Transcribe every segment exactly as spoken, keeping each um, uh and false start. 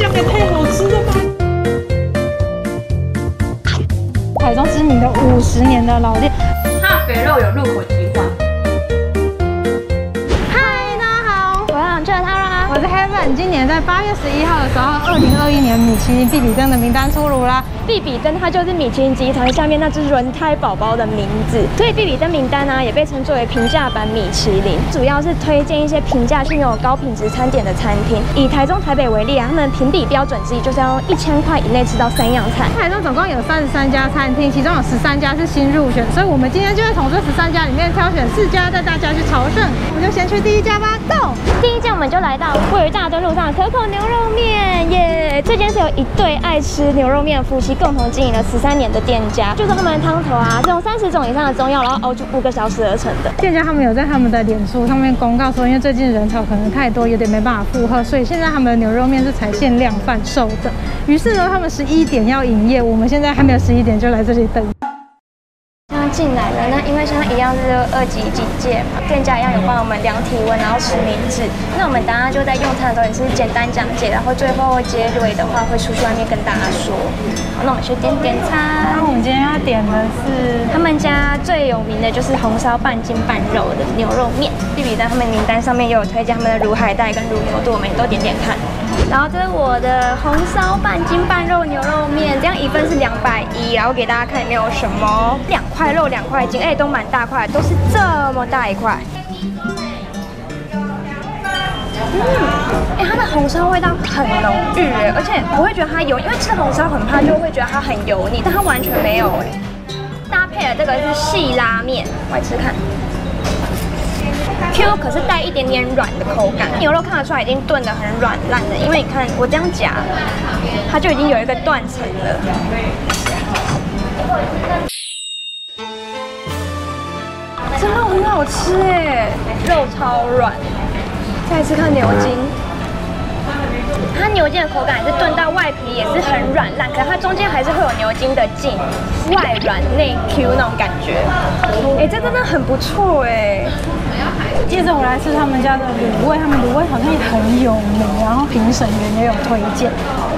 酱也太好吃了吧！台中知名的五十年的老店， 它肥肉有入口即化。 嗨，大家好，我想这他啦，我是 Heaven。今年在八月十一号的时候，二零二一年米其林必比登的名单出炉啦。 必比登它就是米其林集团下面那只轮胎宝宝的名字，所以必比登名单呢、啊、也被称作为平价版米其林，主要是推荐一些平价却拥有高品质餐点的餐厅。以台中、台北为例啊，他们评比标准之一就是要用一千块以内吃到三样菜。台中总共有三十三家餐厅，其中有十三家是新入选，所以我们今天就会从这十三家里面挑选四家带大家去朝圣。我们就先去第一家吧 ，Go！ 第一间我们就来到位于大墩路上的可口牛肉面耶，这间是有一对爱吃牛肉面的夫妻 共同经营了十三年的店家，就是他们的汤头啊，是用三十种以上的中药，然后熬煮五个小时而成的。店家他们有在他们的脸书上面公告说，因为最近人潮可能太多，有点没办法负荷，所以现在他们的牛肉面是采限量贩售的。于是呢，他们十一点要营业，我们现在还没有十一点就来这里等。 进来了，那因为现在一样是二级警戒嘛，店家一样有帮我们量体温，然后实名制。那我们等下就在用餐的时候也是简单讲解，然后最后结尾的话会出去外面跟大家说。好，那我们去点点餐。那我们今天要点的是他们家最有名的就是红烧半筋半肉的牛肉面。必比登他们名单上面也有推荐他们的卤海带跟卤牛肚，我们也都点点看。 然后这是我的红烧半筋半肉牛肉面，这样一份是两百一，然后给大家看里面有什么，两块肉两块筋，哎，都蛮大块，都是这么大一块。嗯，哎，它的红烧味道很浓郁哎，而且不会觉得它油，因为吃红烧很怕就会觉得它很油腻，但它完全没有哎。搭配的这个是细拉面，我来吃看。 Q 可是带一点点软的口感，牛肉看得出来已经炖得很软烂的，因为你看我这样夹，它就已经有一个断层了。真的很好吃哎，肉超软。再吃看牛筋，它牛筋的口感是炖到外皮也是很软烂，可是它中间还是会有牛筋的劲，外软内 Q 那种感觉。哎，这真的很不错哎。 接着我来吃他们家的卤味，他们卤味好像也很有名，然后评审员也有推荐。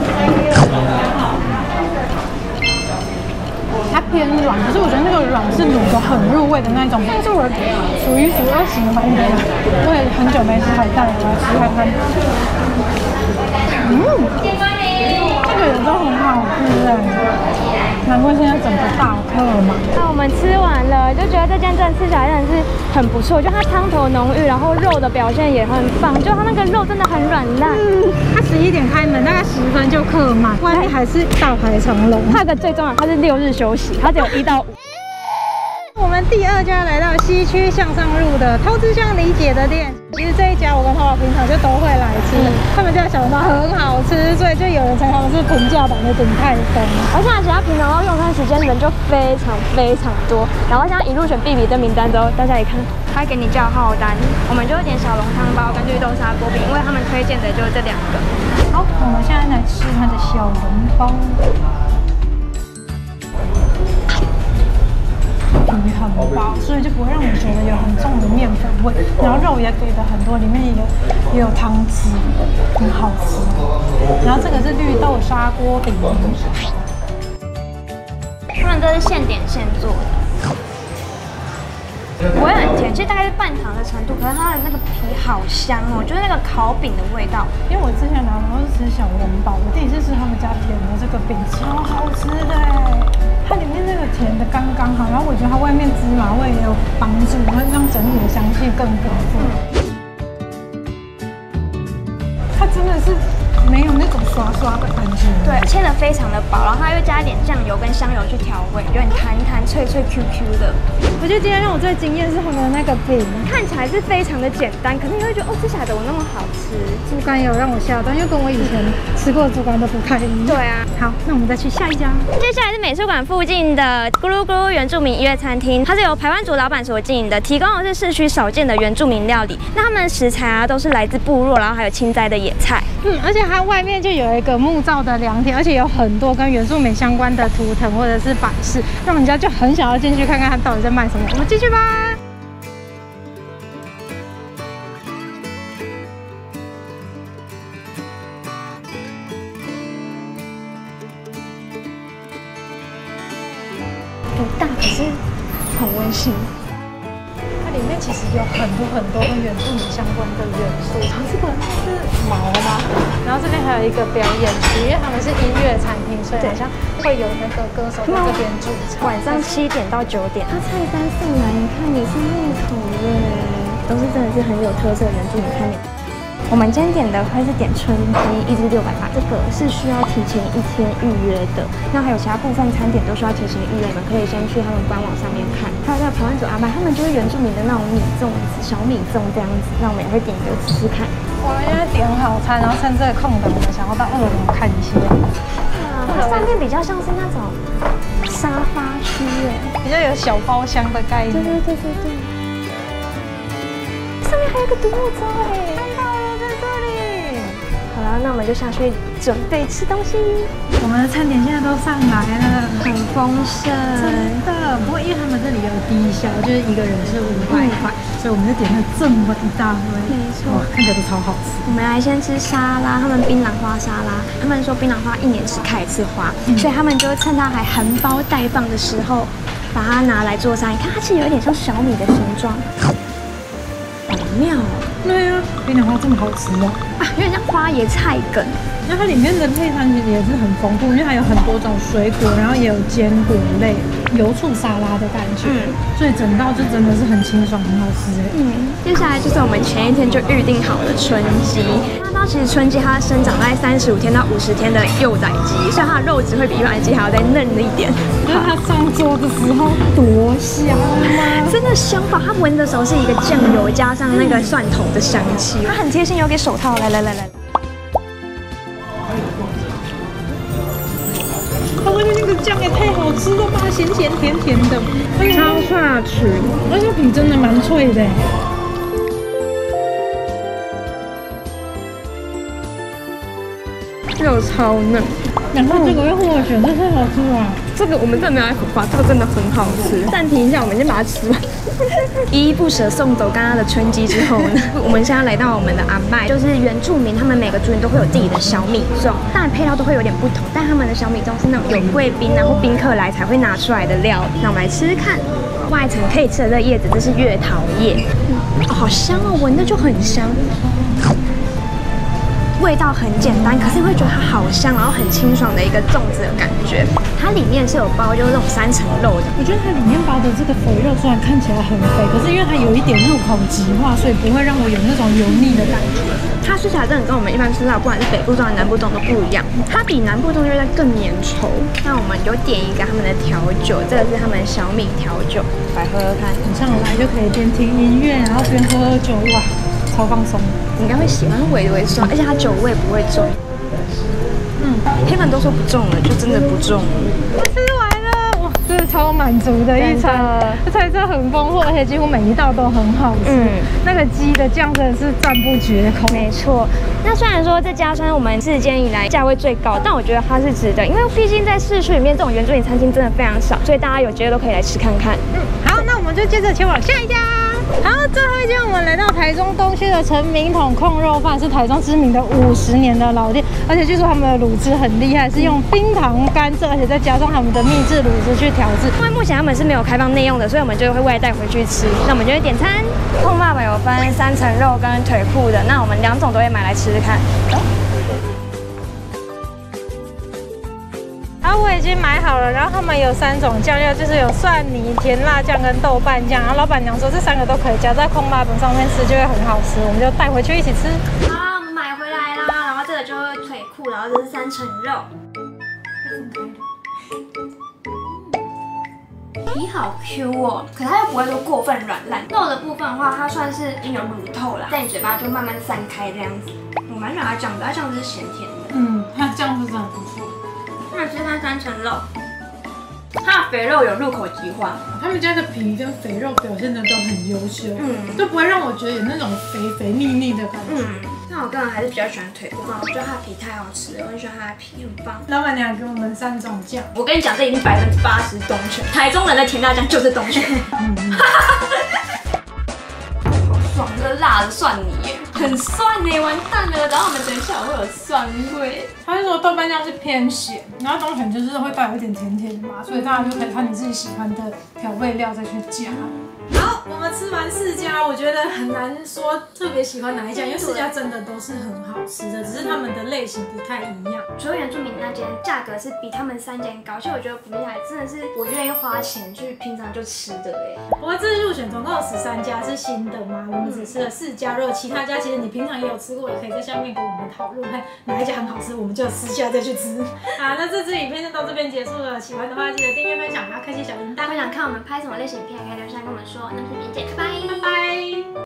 它偏软，可是我觉得那个软是卤的很入味的那种，但是我数一数二喜欢的，我也很久没吃海带了，我来吃看看。嗯，这个也都很好吃哎。 难怪现在整个大客嘛。那我们吃完了，就觉得这间真的吃起来真的是很不错，就它汤头浓郁，然后肉的表现也很棒，就它那个肉真的很软烂。嗯，它十一点开门，大概十分就客满，外面还是大排长龙。它有个最重要，它是六日休息，它只有一到五。我们第二家来到西区向上路的偷之香李姐的店。 其实这一家我跟花花平常就都会来吃，嗯、他们家的小笼包很好吃，所以就有人称他们是平价版的鼎泰丰。而且其他平常到用餐时间人就非常非常多，然后像一入选必比登名单之后，大家一看，他会给你叫号单，我们就有点小笼汤包跟绿豆沙锅饼，因为他们推荐的就是这两个。好，我们现在来吃它的小笼包。 皮很薄，所以就不会让你觉得有很重的面粉味。然后肉也给的很多，里面也有也有汤汁，很好吃。然后这个是绿豆沙锅饼，他们这是现点现做的，不会很甜，其实大概是半糖的程度。可是它的那个皮好香哦，就是那个烤饼的味道。因为我之前拿都是吃小笼包，我第一次吃他们家甜的这个饼，超好吃的哎。 它里面那个甜的刚刚好，然后我觉得它外面芝麻味也有帮助，会让整体的香气更丰富。它真的是没有那种刷刷的感觉，对，切得非常的薄，然后它又加一点酱油跟香油去调味，有点弹弹脆脆 Q Q 的。我觉得今天让我最惊艳是他们的那个饼，看起来是非常的简单，可是你会觉得哦，吃起来怎么那么好吃？猪肝有让我吓到，因为跟我以前吃过的猪肝都不太一样。对啊，好，那我们再去下一家。接下来是美术馆附近的咕噜咕噜原住民音乐餐厅，它是由排湾族老板所经营的，提供的是市区少见的原住民料理。那他们的食材啊都是来自部落，然后还有青摘的野菜。嗯，而且它外面就有一个木造的凉亭，而且有很多跟原住民相关的图腾或者是摆饰，让人家就很想要进去看看它到底在卖什么。我们进去吧。 可是很温馨。 它里面其实有很多很多跟原住民相关的元素，它这个是毛吗？然后这边还有一个表演区，因为他们是音乐餐厅，所以好像会有那个歌手在这边驻唱。 晚上七点到九点，它菜单送来，你看你是入口耶，都是真的是很有特色的原住民餐点。我们今天点的会是点春鸡，一只六百八，这个是需要提前一天预约的。那还有其他部分餐点都需要提前预约，你们可以先去他们官网上面看。还有这个排湾族阿伯，他们就是原住民的那种米粽子，小米粽这样子。那我们也会点一个吃吃看。 我们因为点好餐，然后趁这个空档，我们想要到二楼看一下。 啊，它上面比较像是那种沙发区哎， 比较有小包厢的概念。 对对对对对。上面还有个独木舟哎。好了，那我们就下去准备吃东西。 我们的餐点现在都上来了， 很丰盛， 真的。不过因为他们这里有低消，就是一个人是五百块，所以我们就点了这么一大堆。 没错， 看起来都超好吃。 我们来先吃沙拉，他们槟榔花沙拉。他们说槟榔花一年只开一次花，嗯、所以他们就趁它还含苞待放的时候，把它拿来做沙。你看，它其实有一点像小米的形状，好妙哦。 对啊，槟榔花这么好吃哦！ 啊，有点像花椰菜梗。 那它里面的配餐其实也是很丰富，因为它有很多种水果，然后也有坚果类、油醋沙拉的感觉，嗯、所以整道就真的是很清爽，很好吃哎。 嗯，接下来就是我们前一天就预定好的春鸡。那其实春鸡它生长在三十五天到五十天的幼崽鸡，所以它的肉质会比一般的鸡还要再嫩了一点。 就是它上桌的时候多香吗？ 真的香吧！它闻的时候是一个酱油加上那个蒜头的香气，它很贴心，有给手套。来来来来。 它外面那个酱也太好吃了吧，咸咸甜甜的， 超下去， 而且皮真的蛮脆的。 肉超嫩， 然后这个又获选，这太好吃了。 这个我们真的没有在浮夸，这个真的很好吃。暂停一下，我们先把它吃完。依依不舍送走刚刚的春鸡之后呢，我们现在来到我们的阿麦，就是原住民，他们每个族群都会有自己的小米粽，当然配料都会有点不同，但他们的小米粽是那种有贵宾啊或宾客来才会拿出来的料。那我们来吃吃看，外层可以吃的这个叶子，这是月桃叶，嗯哦、好香哦，闻着就很香。味道很简单，可是你会觉得它好香，然后很清爽的一个粽子的感觉。它里面是有包就是这种三层肉的， 我觉得它里面包的这个肥肉虽然看起来很肥，可是因为它有一点入口即化，所以不会让我有那种油腻的感觉。 它吃起来真的跟我们一般吃到不管是北部粽还是南部粽都不一样，它比南部粽就是在更粘稠。那我们就点一个他们的调酒，这个是他们小米调酒，来喝喝看。 你上来就可以边听音乐，然后边喝喝酒，哇！超放松， 你应该会喜欢，微微酸，而且它酒味不会重。嗯，黑粉都说不重了，就真的不重了。 我吃完了，哇，真的超满足的一餐，这菜色很丰富，而且几乎每一道都很好吃。嗯，那个鸡的酱真的是赞不绝口。 没错，那虽然说这家餐我们四间以来价位最高，但我觉得它是值得，因为毕竟在市区里面这种原住民餐厅真的非常少，所以大家有机会都可以来吃看看。 嗯，好，那我们就接着前往下一家。好，最后一间我们来到台中东区的陈明统控肉饭，是台中知名的五十年的老店，而且据说他们的卤汁很厉害，是用冰糖甘蔗，而且再加上他们的秘制卤汁去调制。 因为目前他们是没有开放内用的，所以我们就会外带回去吃。那我们就会点餐，控爸爸有分三层肉跟腿裤的，那我们两种都会买来吃吃看。走。 然后我已经买好了，然后他们有三种酱料，就是有蒜泥、甜辣酱跟豆瓣酱。然后老板娘说这三个都可以加在空巴本上面吃，就会很好吃。我们就带回去一起吃。 好，我们买回来啦。然后这个就是腿裤，然后这是三层肉。皮好 Q 哦，可是它又不会说过分软烂。肉的部分的话，它算是已经有卤透了，在你嘴巴就慢慢散开这样子。我蛮喜欢它酱的，它酱汁是咸甜的。 嗯，它酱汁真的不错。 那吃它三层肉，它的肥肉有入口即化。 他们家的皮跟肥肉表现的都很优秀，嗯，都不会让我觉得有那种肥肥腻腻的感觉。嗯， 那我个人还是比较喜欢腿部分，我觉得它的皮太好吃了，我很喜欢它的皮，很棒。 老板娘给我们三种酱， 我跟你讲，这已经百分之八十东泉，台中人的甜辣酱就是东泉。嗯，好爽，这辣的蒜泥耶。 很酸呢，完蛋了！然后我们等一下会有酸味。 他是说豆瓣酱是偏咸，然后东泉就是会带有一点甜甜的嘛，所以大家就可以看你自己喜欢的调味料再去加。好，我们吃完四家，我觉得很难说特别喜欢哪一家，因为四家真的都是很好吃的，只是他们的类型不太一样。 除了原住民那间价格是比他们三间高，所以我觉得补下来真的是我愿意花钱去平常就吃的哎。 不过这次入选总共有十三家是新的嘛，我们只吃了四家，如果其他家其实你平常也有吃过，也可以在下面跟我们讨论，看哪一家很好吃，我们就私下再去吃。好，那这支影片就到这边结束了，喜欢的话记得订阅、分享，然后开启小铃铛。 如果想看我们拍什么类型片，可以留下跟我们说。那视频见，拜拜。 拜拜。